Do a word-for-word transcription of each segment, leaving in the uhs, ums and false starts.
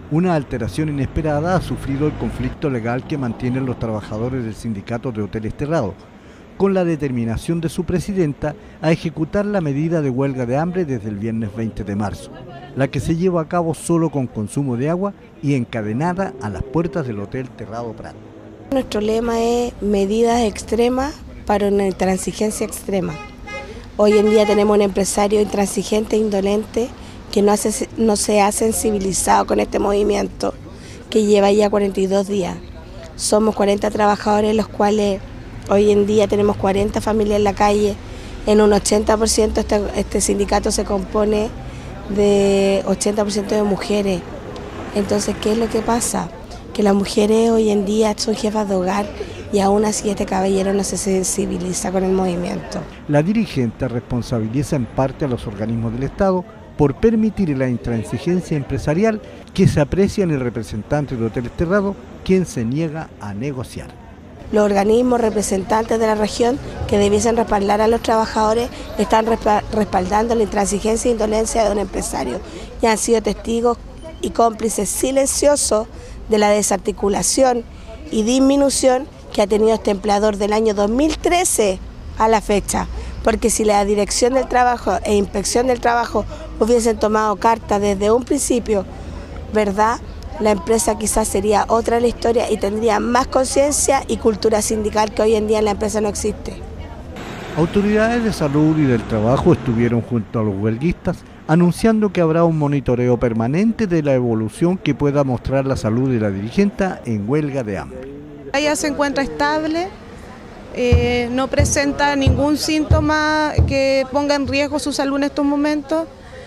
Una alteración inesperada ha sufrido el conflicto legal que mantienen los trabajadores del sindicato de Hoteles Terrado, con la determinación de su presidenta a ejecutar la medida de huelga de hambre desde el viernes veinte de marzo, la que se lleva a cabo solo con consumo de agua y encadenada a las puertas del Hotel Terrado Prat. Nuestro lema es medidas extremas para una intransigencia extrema. Hoy en día tenemos un empresario intransigente e indolente que no, hace, no se ha sensibilizado con este movimiento que lleva ya cuarenta y dos días. Somos cuarenta trabajadores, los cuales hoy en día tenemos cuarenta familias en la calle. En un ochenta por ciento este, este sindicato se compone de ochenta por ciento de mujeres. Entonces, ¿qué es lo que pasa? Que las mujeres hoy en día son jefas de hogar y aún así este caballero no se sensibiliza con el movimiento. La dirigente responsabiliza en parte a los organismos del Estado por permitir la intransigencia empresarial que se aprecia en el representante de Hoteles Terrado, quien se niega a negociar. Los organismos representantes de la región que debiesen respaldar a los trabajadores están respaldando la intransigencia e indolencia de un empresario y han sido testigos y cómplices silenciosos de la desarticulación y disminución que ha tenido este empleador del año dos mil trece a la fecha. Porque si la Dirección del Trabajo e Inspección del Trabajo hubiesen tomado carta desde un principio, ¿verdad?, la empresa quizás sería otra la historia y tendría más conciencia y cultura sindical que hoy en día en la empresa no existe. Autoridades de salud y del trabajo estuvieron junto a los huelguistas anunciando que habrá un monitoreo permanente de la evolución que pueda mostrar la salud de la dirigente en huelga de hambre. Ella se encuentra estable, eh, no presenta ningún síntoma que ponga en riesgo su salud en estos momentos.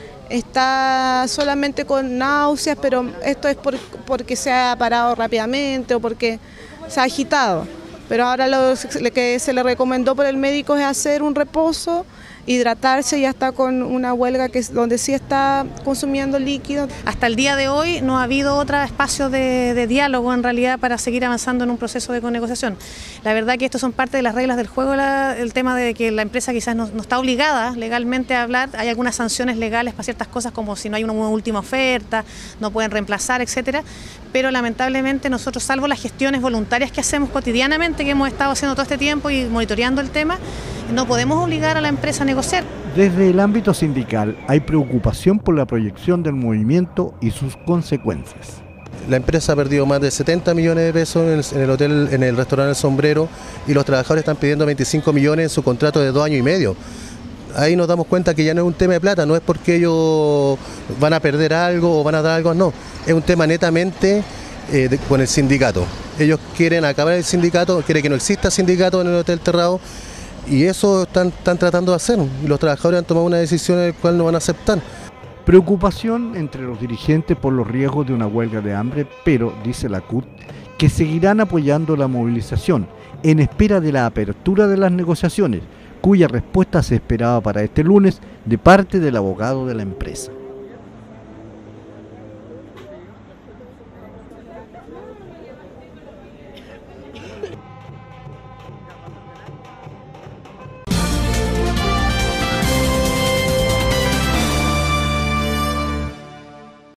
Está solamente con náuseas, pero esto es por, porque se ha parado rápidamente o porque se ha agitado. Pero ahora lo que se le recomendó por el médico es hacer un reposo, hidratarse, ya está con una huelga que es donde sí está consumiendo líquido. Hasta el día de hoy no ha habido otro espacio de, de diálogo en realidad para seguir avanzando en un proceso de negociación. La verdad que estos son parte de las reglas del juego, la, el tema de que la empresa quizás no, no está obligada legalmente a hablar, hay algunas sanciones legales para ciertas cosas como si no hay una última oferta, no pueden reemplazar, etcétera, pero lamentablemente nosotros, salvo las gestiones voluntarias que hacemos cotidianamente, que hemos estado haciendo todo este tiempo y monitoreando el tema, no podemos obligar a la empresa a negociar. Desde el ámbito sindical hay preocupación por la proyección del movimiento y sus consecuencias. La empresa ha perdido más de setenta millones de pesos en el, en el hotel, en el restaurante El Sombrero, y los trabajadores están pidiendo veinticinco millones en su contrato de dos años y medio. Ahí nos damos cuenta que ya no es un tema de plata, no es porque ellos van a perder algo o van a dar algo, no. Es un tema netamente eh, de, con el sindicato. Ellos quieren acabar el sindicato, quieren que no exista sindicato en el Hotel Terrado, y eso están, están tratando de hacer. Y los trabajadores han tomado una decisión en la cual no van a aceptar. Preocupación entre los dirigentes por los riesgos de una huelga de hambre, pero, dice la C U T, que seguirán apoyando la movilización en espera de la apertura de las negociaciones, cuya respuesta se esperaba para este lunes de parte del abogado de la empresa.